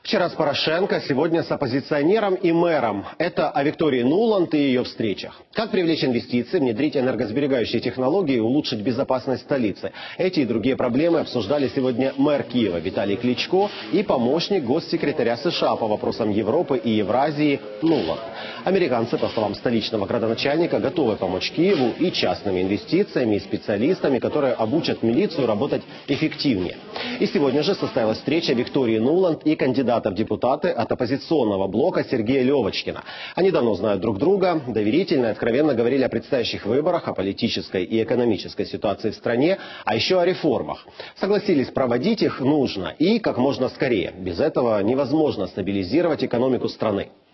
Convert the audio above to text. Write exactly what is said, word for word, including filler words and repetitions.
Вчера с Порошенко, сегодня с оппозиционером и мэром. Это о Виктории Нуланд и ее встречах. Как привлечь инвестиции, внедрить энергосберегающие технологии и улучшить безопасность столицы. Эти и другие проблемы обсуждали сегодня мэр Киева Виталий Кличко и помощник госсекретаря США по вопросам Европы и Евразии Нуланд. Американцы, по словам столичного градоначальника, готовы помочь Киеву и частными инвестициями, и специалистами, которые обучат милицию работать эффективнее. И сегодня же состоялась встреча Виктории Нуланд и кандидата в депутаты от оппозиционного блока Сергея Левочкина. Они давно знают друг друга, доверительно и откровенно говорили о предстоящих выборах, о политической и экономической ситуации в стране, а еще о реформах. Согласились, проводить их нужно и как можно скорее. Без этого невозможно стабилизировать экономику страны.